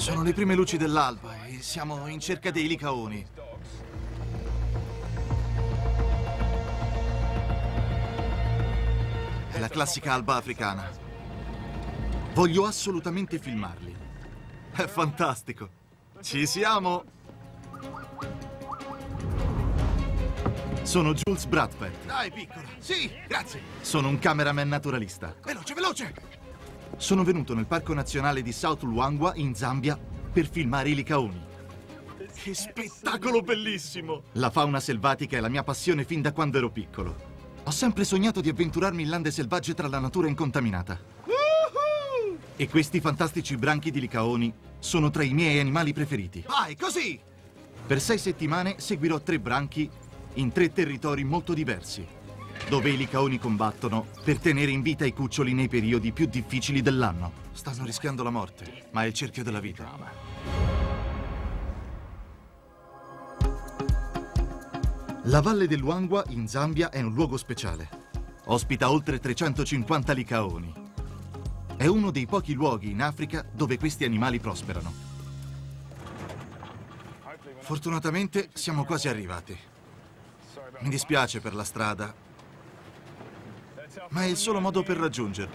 Sono le prime luci dell'alba e siamo in cerca dei licaoni. È la classica alba africana. Voglio assolutamente filmarli. È fantastico. Ci siamo! Sono Jules Bradford. Dai, piccola. Sì, grazie. Sono un cameraman naturalista. Veloce, veloce! Sono venuto nel Parco Nazionale di South Luangwa, in Zambia, per filmare i licaoni. Che spettacolo bellissimo! La fauna selvatica è la mia passione fin da quando ero piccolo. Ho sempre sognato di avventurarmi in lande selvagge tra la natura incontaminata. E questi fantastici branchi di licaoni sono tra i miei animali preferiti. Vai, così! Per 6 settimane seguirò 3 branchi in 3 territori molto diversi, dove i licaoni combattono per tenere in vita i cuccioli nei periodi più difficili dell'anno. Stanno rischiando la morte, ma è il cerchio della vita. La Valle del Luangwa in Zambia è un luogo speciale. Ospita oltre 350 licaoni. È uno dei pochi luoghi in Africa dove questi animali prosperano. Fortunatamente siamo quasi arrivati. Mi dispiace per la strada, ma è il solo modo per raggiungerli.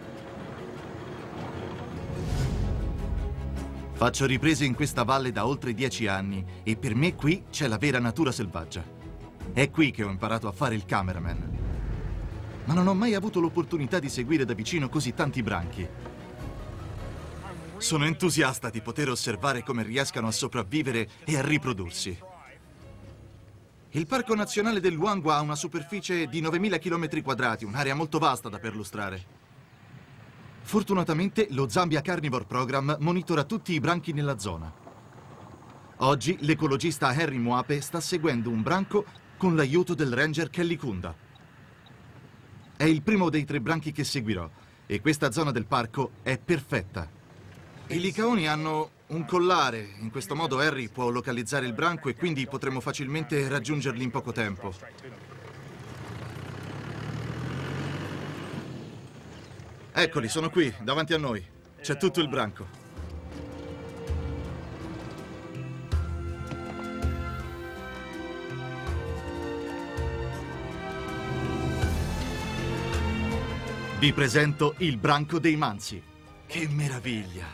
Faccio riprese in questa valle da oltre 10 anni e per me qui c'è la vera natura selvaggia. È qui che ho imparato a fare il cameraman. Ma non ho mai avuto l'opportunità di seguire da vicino così tanti branchi. Sono entusiasta di poter osservare come riescano a sopravvivere e a riprodursi. Il Parco Nazionale del Luangwa ha una superficie di 9.000 km², un'area molto vasta da perlustrare. Fortunatamente lo Zambia Carnivore Program monitora tutti i branchi nella zona. Oggi l'ecologista Henry Mwape sta seguendo un branco con l'aiuto del ranger Kelly Kunda. È il primo dei 3 branchi che seguirò e questa zona del parco è perfetta. I licaoni hanno un collare. In questo modo Harry può localizzare il branco e quindi potremo facilmente raggiungerli in poco tempo. Eccoli, sono qui, davanti a noi. C'è tutto il branco. Vi presento il branco dei mansi. Che meraviglia!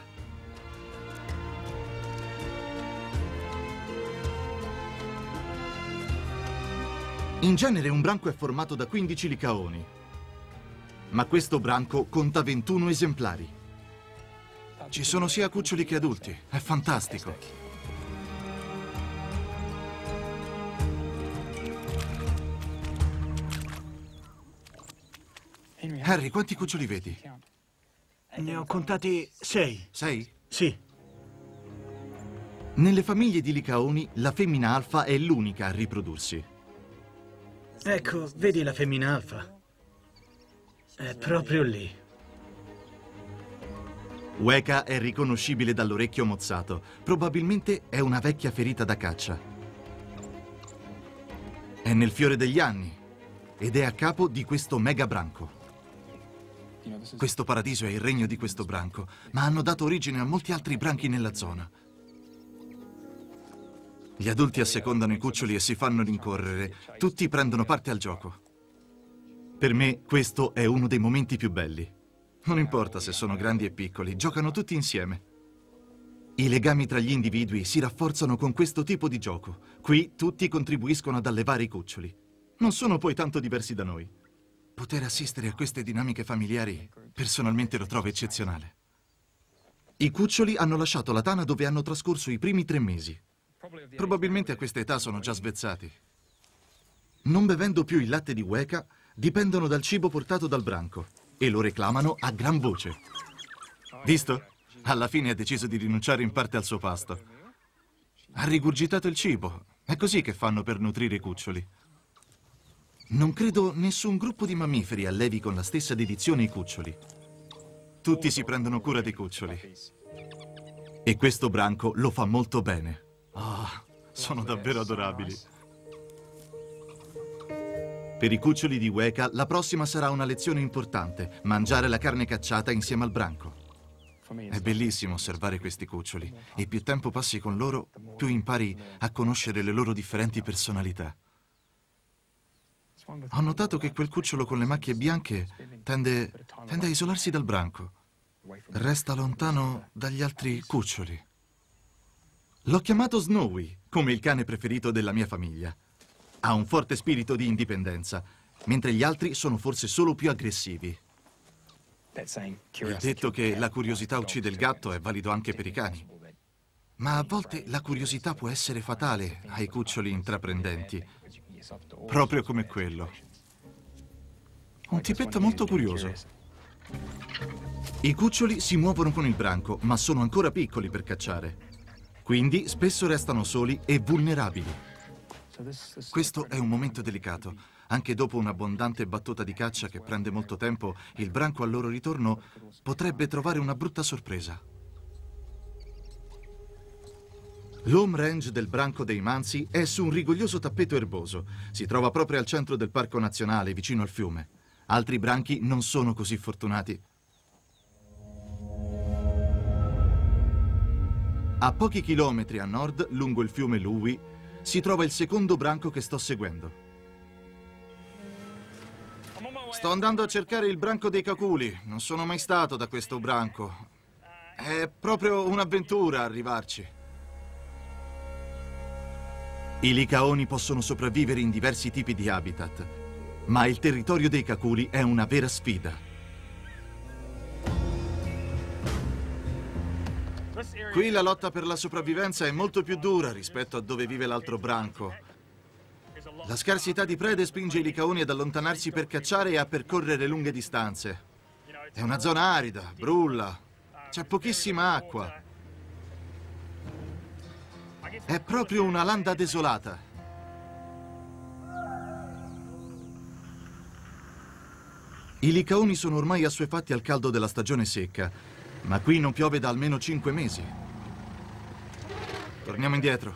In genere un branco è formato da 15 licaoni, ma questo branco conta 21 esemplari. Ci sono sia cuccioli che adulti, è fantastico. Harry, quanti cuccioli vedi? Ne ho contati 6. 6? Sì. Nelle famiglie di licaoni, la femmina alfa è l'unica a riprodursi. Ecco, vedi la femmina alfa? È proprio lì. Weka è riconoscibile dall'orecchio mozzato. Probabilmente è una vecchia ferita da caccia. È nel fiore degli anni ed è a capo di questo mega branco. Questo paradiso è il regno di questo branco, ma hanno dato origine a molti altri branchi nella zona. Gli adulti assecondano i cuccioli e si fanno rincorrere. Tutti prendono parte al gioco. Per me questo è uno dei momenti più belli. Non importa se sono grandi e piccoli, giocano tutti insieme. I legami tra gli individui si rafforzano con questo tipo di gioco. Qui tutti contribuiscono ad allevare i cuccioli. Non sono poi tanto diversi da noi. Poter assistere a queste dinamiche familiari personalmente lo trovo eccezionale. I cuccioli hanno lasciato la tana dove hanno trascorso i primi 3 mesi. Probabilmente a questa età sono già svezzati. Non bevendo più il latte di Weka, dipendono dal cibo portato dal branco e lo reclamano a gran voce. Visto? Alla fine ha deciso di rinunciare in parte al suo pasto. Ha rigurgitato il cibo. È così che fanno per nutrire i cuccioli. Non credo nessun gruppo di mammiferi allevi con la stessa dedizione i cuccioli. Tutti si prendono cura dei cuccioli. E questo branco lo fa molto bene. Sono davvero adorabili. Per i cuccioli di Weka, la prossima sarà una lezione importante: mangiare la carne cacciata insieme al branco. È bellissimo osservare questi cuccioli e più tempo passi con loro, più impari a conoscere le loro differenti personalità. Ho notato che quel cucciolo con le macchie bianche tende a isolarsi dal branco. Resta lontano dagli altri cuccioli. L'ho chiamato Snowy, come il cane preferito della mia famiglia. Ha un forte spirito di indipendenza, mentre gli altri sono forse solo più aggressivi. Il detto che la curiosità uccide il gatto è valido anche per i cani. Ma a volte la curiosità può essere fatale ai cuccioli intraprendenti, proprio come quello. Un tipetto molto curioso. I cuccioli si muovono con il branco, ma sono ancora piccoli per cacciare. Quindi spesso restano soli e vulnerabili. Questo è un momento delicato. Anche dopo un'abbondante battuta di caccia che prende molto tempo, il branco al loro ritorno potrebbe trovare una brutta sorpresa. L'home range del branco dei Mansi è su un rigoglioso tappeto erboso. Si trova proprio al centro del parco nazionale, vicino al fiume. Altri branchi non sono così fortunati. A pochi chilometri a nord, lungo il fiume Louis, si trova il secondo branco che sto seguendo. Sto andando a cercare il branco dei caculi. Non sono mai stato da questo branco. È proprio un'avventura arrivarci. I licaoni possono sopravvivere in diversi tipi di habitat, ma il territorio dei caculi è una vera sfida. Qui la lotta per la sopravvivenza è molto più dura rispetto a dove vive l'altro branco. La scarsità di prede spinge i licaoni ad allontanarsi per cacciare e a percorrere lunghe distanze. È una zona arida, brulla, c'è pochissima acqua. È proprio una landa desolata. I licaoni sono ormai assuefatti al caldo della stagione secca, ma qui non piove da almeno 5 mesi. Torniamo indietro.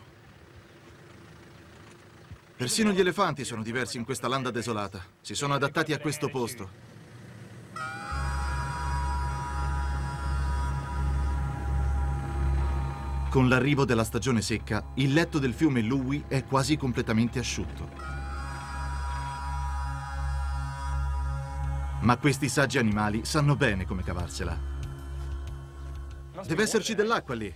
Persino gli elefanti sono diversi in questa landa desolata. Si sono adattati a questo posto. Con l'arrivo della stagione secca, il letto del fiume Louis è quasi completamente asciutto. Ma questi saggi animali sanno bene come cavarsela. Deve esserci dell'acqua lì.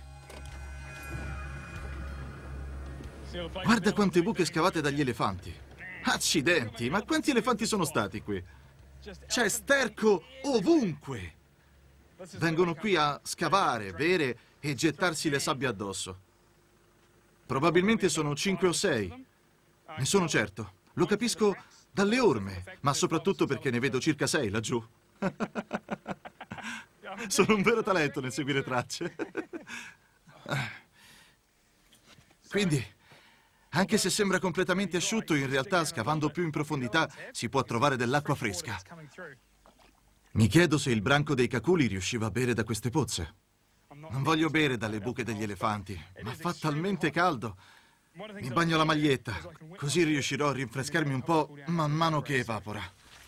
Guarda quante buche scavate dagli elefanti. Accidenti, ma quanti elefanti sono stati qui? C'è sterco ovunque. Vengono qui a scavare, bere e gettarsi le sabbie addosso. Probabilmente sono 5 o 6. Ne sono certo. Lo capisco dalle orme, ma soprattutto perché ne vedo circa 6 laggiù. Sono un vero talento nel seguire tracce. Quindi, anche se sembra completamente asciutto, in realtà, scavando più in profondità, si può trovare dell'acqua fresca. Mi chiedo se il branco dei caculi riusciva a bere da queste pozze. Non voglio bere dalle buche degli elefanti, ma fa talmente caldo. Mi bagno la maglietta, così riuscirò a rinfrescarmi un po' man mano che evapora.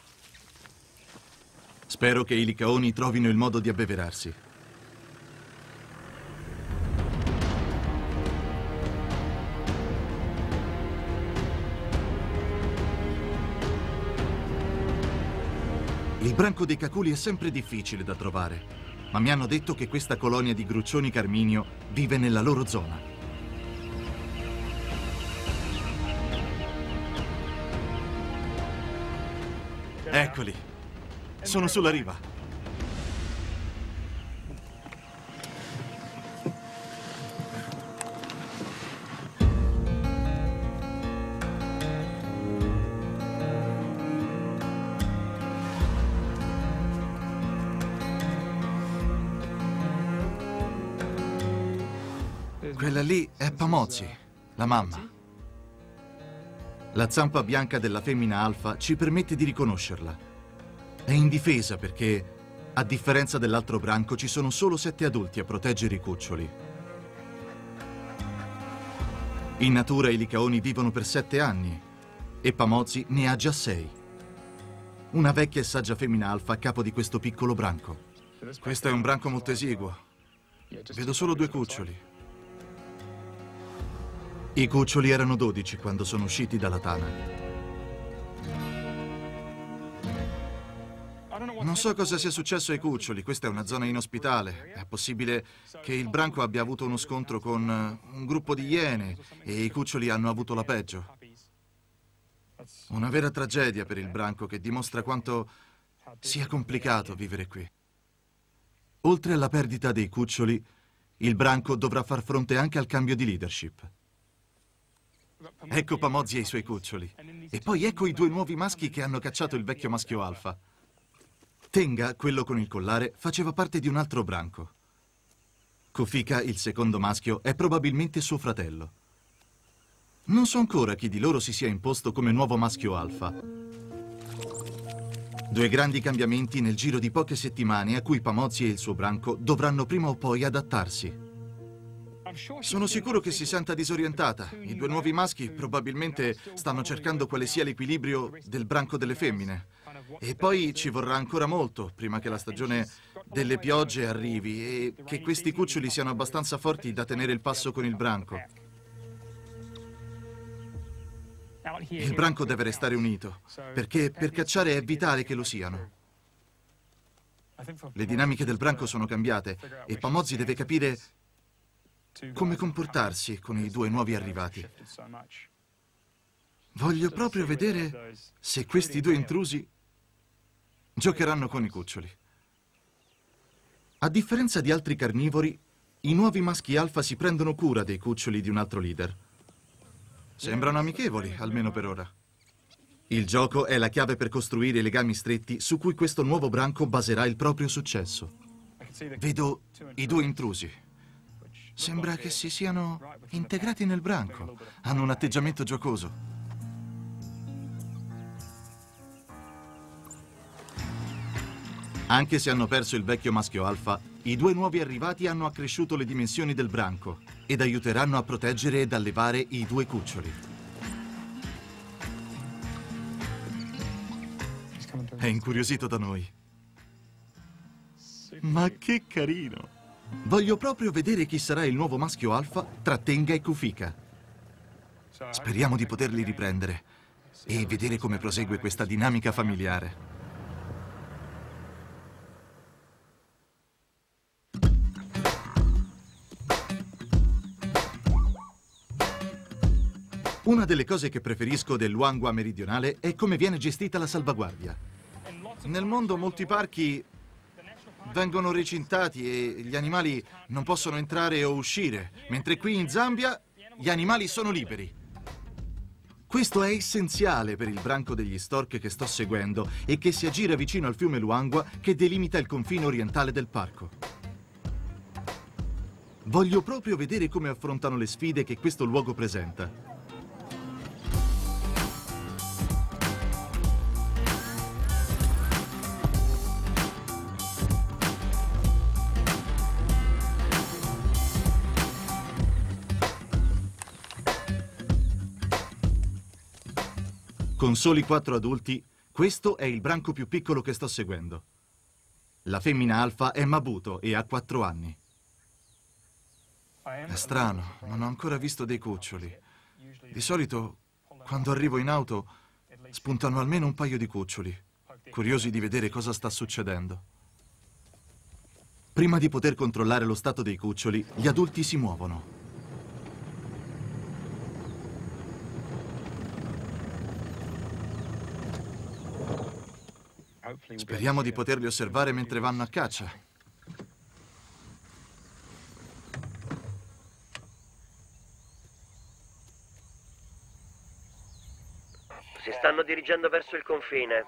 Spero che i licaoni trovino il modo di abbeverarsi. Il branco dei caculi è sempre difficile da trovare, ma mi hanno detto che questa colonia di gruccioni carminio vive nella loro zona. Eccoli, sono sulla riva. Quella lì è Pamozzi, la mamma. La zampa bianca della femmina alfa ci permette di riconoscerla. È indifesa perché, a differenza dell'altro branco, ci sono solo 7 adulti a proteggere i cuccioli. In natura i licaoni vivono per 7 anni e Pamozzi ne ha già 6. Una vecchia e saggia femmina alfa a capo di questo piccolo branco. Questo è un branco molto esiguo. Vedo solo 2 cuccioli. I cuccioli erano 12 quando sono usciti dalla tana. Non so cosa sia successo ai cuccioli, questa è una zona inospitale. È possibile che il branco abbia avuto uno scontro con un gruppo di iene e i cuccioli hanno avuto la peggio. Una vera tragedia per il branco che dimostra quanto sia complicato vivere qui. Oltre alla perdita dei cuccioli, il branco dovrà far fronte anche al cambio di leadership. Ecco Pamozzi e i suoi cuccioli. E poi ecco i 2 nuovi maschi che hanno cacciato il vecchio maschio alfa. Tenga, quello con il collare, faceva parte di un altro branco. Kufika, il secondo maschio, è probabilmente suo fratello. Non so ancora chi di loro si sia imposto come nuovo maschio alfa. 2 grandi cambiamenti nel giro di poche settimane a cui Pamozzi e il suo branco dovranno prima o poi adattarsi. Sono sicuro che si senta disorientata. I 2 nuovi maschi probabilmente stanno cercando quale sia l'equilibrio del branco delle femmine. E poi ci vorrà ancora molto prima che la stagione delle piogge arrivi e che questi cuccioli siano abbastanza forti da tenere il passo con il branco. Il branco deve restare unito, perché per cacciare è vitale che lo siano. Le dinamiche del branco sono cambiate e Pamozzi deve capire come comportarsi con i 2 nuovi arrivati. Voglio proprio vedere se questi 2 intrusi giocheranno con i cuccioli. A differenza di altri carnivori, i nuovi maschi alfa si prendono cura dei cuccioli di un altro leader. Sembrano amichevoli, almeno per ora. Il gioco è la chiave per costruire i legami stretti su cui questo nuovo branco baserà il proprio successo. Vedo i 2 intrusi. Sembra che si siano integrati nel branco. Hanno un atteggiamento giocoso. Anche se hanno perso il vecchio maschio alfa, i 2 nuovi arrivati hanno accresciuto le dimensioni del branco ed aiuteranno a proteggere ed allevare i 2 cuccioli. È incuriosito da noi. Ma che carino! Voglio proprio vedere chi sarà il nuovo maschio alfa tra Tenga e Kufika. Speriamo di poterli riprendere e vedere come prosegue questa dinamica familiare. Una delle cose che preferisco del Luangwa meridionale è come viene gestita la salvaguardia. Nel mondo molti parchi vengono recintati e gli animali non possono entrare o uscire, mentre qui in Zambia gli animali sono liberi. Questo è essenziale per il branco degli stork che sto seguendo e che si aggira vicino al fiume Luangwa che delimita il confine orientale del parco. Voglio proprio vedere come affrontano le sfide che questo luogo presenta. Con soli 4 adulti, questo è il branco più piccolo che sto seguendo. La femmina alfa è Mabuto e ha 4 anni. È strano, non ho ancora visto dei cuccioli. Di solito, quando arrivo in auto, spuntano almeno un paio di cuccioli, curiosi di vedere cosa sta succedendo. Prima di poter controllare lo stato dei cuccioli, gli adulti si muovono. Speriamo di poterli osservare mentre vanno a caccia. Si stanno dirigendo verso il confine.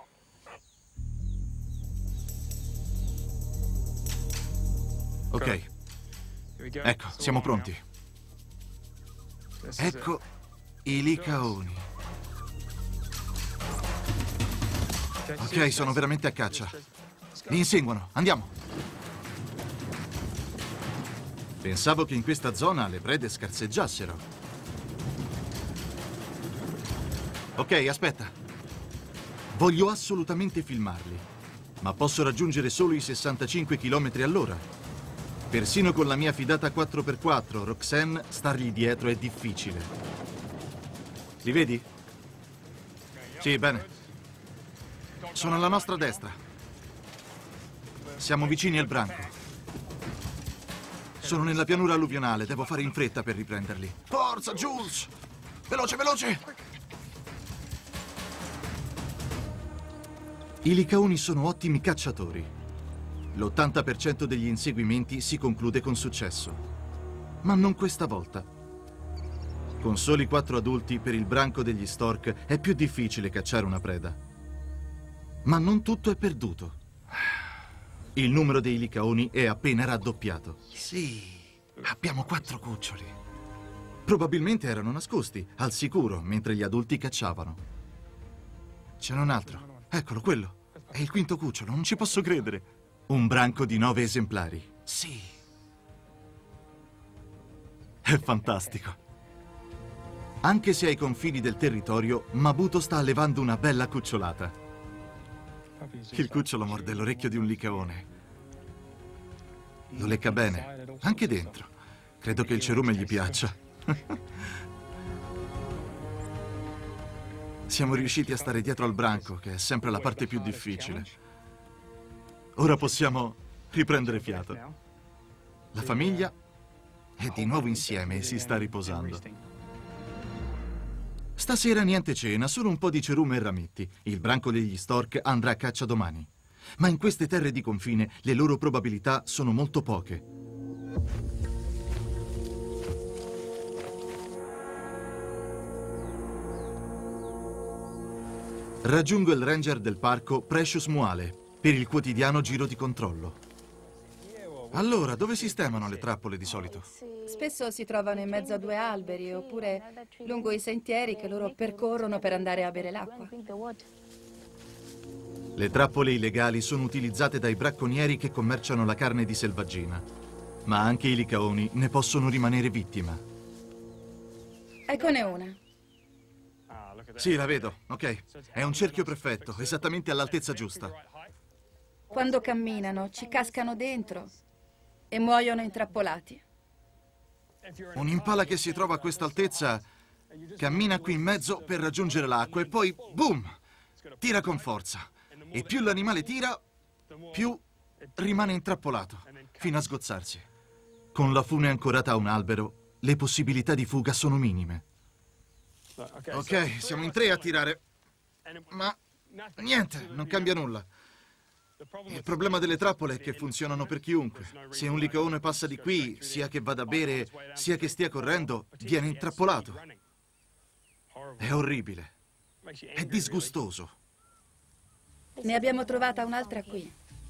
Ok. Ecco, siamo pronti. Ecco i licaoni. Ok, sono veramente a caccia. Mi inseguono, andiamo. Pensavo che in questa zona le prede scarseggiassero. Ok, aspetta. Voglio assolutamente filmarli. ma posso raggiungere solo i 65 km all'ora. Persino con la mia fidata 4x4, Roxanne, stargli dietro è difficile. Li vedi? Sì, bene. Sono alla nostra destra. Siamo vicini al branco. Sono nella pianura alluvionale, devo fare in fretta per riprenderli. Forza, Jules! Veloce, veloce! I licaoni sono ottimi cacciatori. L'80% degli inseguimenti si conclude con successo. Ma non questa volta. Con soli 4 adulti, per il branco degli stork è più difficile cacciare una preda. Ma non tutto è perduto. Il numero dei licaoni è appena raddoppiato. Sì, abbiamo 4 cuccioli. Probabilmente erano nascosti, al sicuro, mentre gli adulti cacciavano. C'è un altro. Eccolo, quello. È il quinto cucciolo, non ci posso credere. Un branco di 9 esemplari. Sì. È fantastico. Anche se ai confini del territorio, Mabuto sta allevando una bella cucciolata. Il cucciolo morde l'orecchio di un licaone. Lo lecca bene, anche dentro. Credo che il cerume gli piaccia. Siamo riusciti a stare dietro al branco, che è sempre la parte più difficile. Ora possiamo riprendere fiato. La famiglia è di nuovo insieme e si sta riposando. Stasera niente cena, solo un po' di cerume e rametti. Il branco degli stork andrà a caccia domani. Ma in queste terre di confine le loro probabilità sono molto poche. Raggiungo il ranger del parco Precious Moale per il quotidiano giro di controllo. Allora, dove sistemano le trappole di solito? Spesso si trovano in mezzo a 2 alberi oppure lungo i sentieri che loro percorrono per andare a bere l'acqua. Le trappole illegali sono utilizzate dai bracconieri che commerciano la carne di selvaggina, ma anche i licaoni ne possono rimanere vittima. Eccone una. Sì, la vedo, ok. È un cerchio perfetto, esattamente all'altezza giusta. Quando camminano ci cascano dentro e muoiono intrappolati. Un'impala che si trova a questa altezza cammina qui in mezzo per raggiungere l'acqua e poi, boom, tira con forza. E più l'animale tira, più rimane intrappolato, fino a sgozzarsi. Con la fune ancorata a un albero, le possibilità di fuga sono minime. Ok, siamo in 3 a tirare, ma niente, non cambia nulla. Il problema delle trappole è che funzionano per chiunque. Se un licaone passa di qui, sia che vada a bere, sia che stia correndo, viene intrappolato. È orribile. È disgustoso. Ne abbiamo trovata un'altra qui.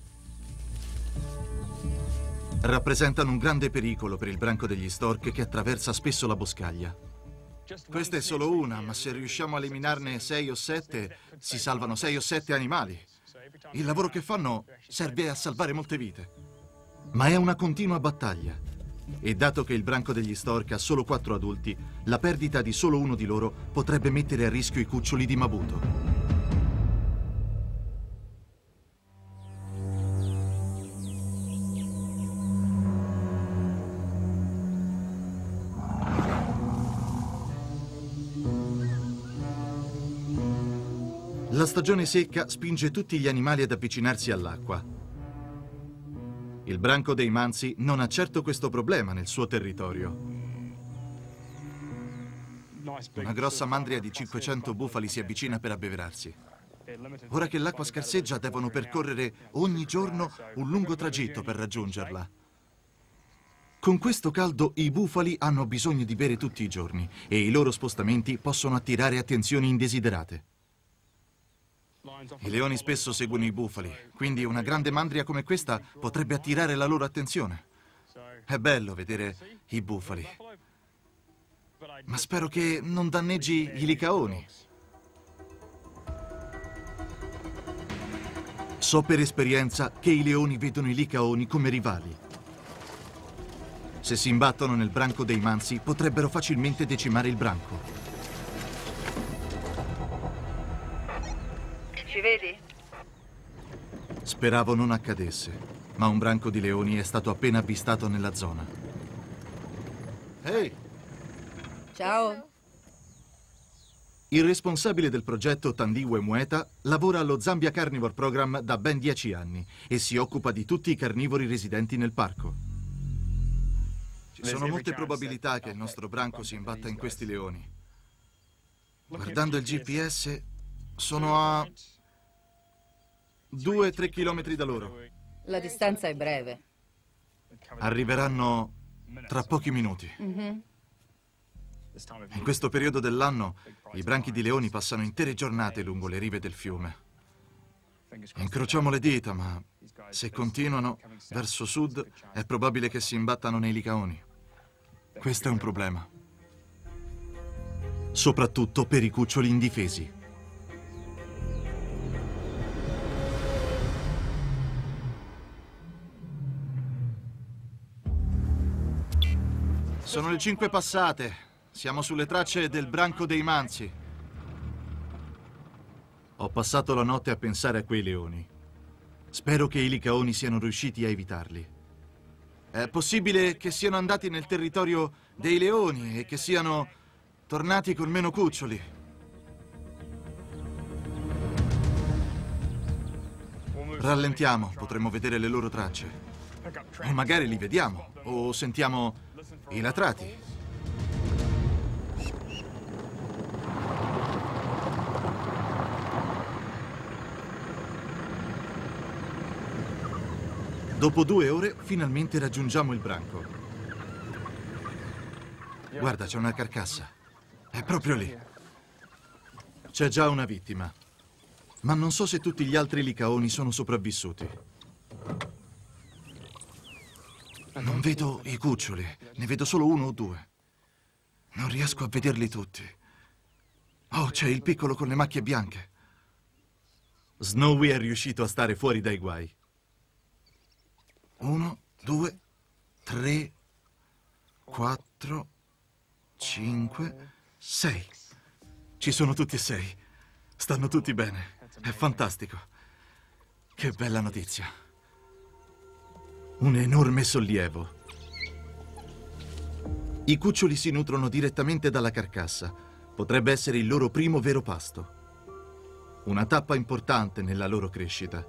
Rappresentano un grande pericolo per il branco degli stork che attraversa spesso la boscaglia. Questa è solo una, ma se riusciamo a eliminarne 6 o 7, si salvano 6 o 7 animali. Il lavoro che fanno serve a salvare molte vite. Ma è una continua battaglia. E dato che il branco degli stork ha solo 4 adulti, la perdita di solo uno di loro potrebbe mettere a rischio i cuccioli di Mabuto. La stagione secca spinge tutti gli animali ad avvicinarsi all'acqua. Il branco dei mansi non ha certo questo problema nel suo territorio. Una grossa mandria di 500 bufali si avvicina per abbeverarsi. Ora che l'acqua scarseggia, devono percorrere ogni giorno un lungo tragitto per raggiungerla. Con questo caldo i bufali hanno bisogno di bere tutti i giorni e i loro spostamenti possono attirare attenzioni indesiderate. I leoni spesso seguono i bufali, quindi una grande mandria come questa potrebbe attirare la loro attenzione. È bello vedere i bufali, ma spero che non danneggi i licaoni. So per esperienza che i leoni vedono i licaoni come rivali. Se si imbattono nel branco dei mansi, potrebbero facilmente decimare il branco. Ci vedi? Speravo non accadesse, ma un branco di leoni è stato appena avvistato nella zona. Ehi! Ciao. Il responsabile del progetto Thandiwe Mueta lavora allo Zambia Carnivore Program da ben 10 anni e si occupa di tutti i carnivori residenti nel parco. Ci sono molte probabilità che il nostro branco si imbatta in questi leoni. Guardando il GPS, sono a 2-3 chilometri da loro. La distanza è breve. Arriveranno tra pochi minuti. Mhm. In questo periodo dell'anno, i branchi di leoni passano intere giornate lungo le rive del fiume. Incrociamo le dita, ma se continuano verso sud, è probabile che si imbattano nei licaoni. Questo è un problema. Soprattutto per i cuccioli indifesi. Sono le 5 passate. Siamo sulle tracce del branco dei Mansi. Ho passato la notte a pensare a quei leoni. Spero che i licaoni siano riusciti a evitarli. È possibile che siano andati nel territorio dei leoni e che siano tornati con meno cuccioli. Rallentiamo, potremmo vedere le loro tracce. O magari li vediamo, o sentiamo i latrati. Dopo 2 ore, finalmente raggiungiamo il branco. Guarda, c'è una carcassa. È proprio lì. C'è già una vittima. Ma non so se tutti gli altri licaoni sono sopravvissuti. Non vedo i cuccioli. Ne vedo solo 1 o 2. Non riesco a vederli tutti. Oh, c'è il piccolo con le macchie bianche. Snowy è riuscito a stare fuori dai guai. 1, 2, 3, 4, 5, 6. Ci sono tutti e 6. Stanno tutti bene. È fantastico. Che bella notizia. Un enorme sollievo. I cuccioli si nutrono direttamente dalla carcassa. Potrebbe essere il loro primo vero pasto. Una tappa importante nella loro crescita.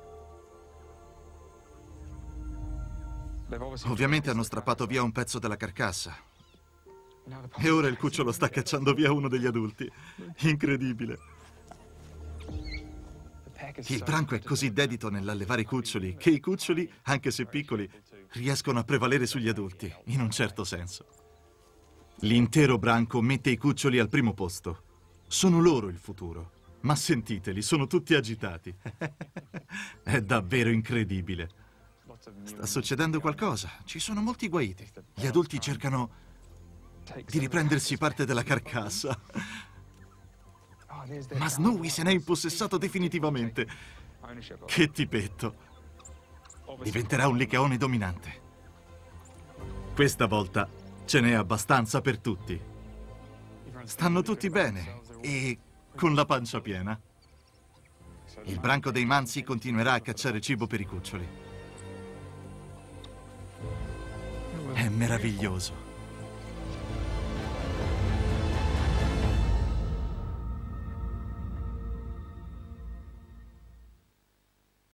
Ovviamente hanno strappato via un pezzo della carcassa. E ora il cucciolo sta cacciando via uno degli adulti. Incredibile. Il branco è così dedito nell'allevare i cuccioli che i cuccioli, anche se piccoli, riescono a prevalere sugli adulti, in un certo senso. L'intero branco mette i cuccioli al primo posto. Sono loro il futuro. Ma sentiteli, sono tutti agitati. È davvero incredibile. Sta succedendo qualcosa. Ci sono molti guaiti. Gli adulti cercano di riprendersi parte della carcassa. Ma Snowy se n'è impossessato definitivamente. Che tipetto. Diventerà un licaone dominante. Questa volta ce n'è abbastanza per tutti. Stanno tutti bene e con la pancia piena. Il branco dei Mansi continuerà a cacciare cibo per i cuccioli. È meraviglioso.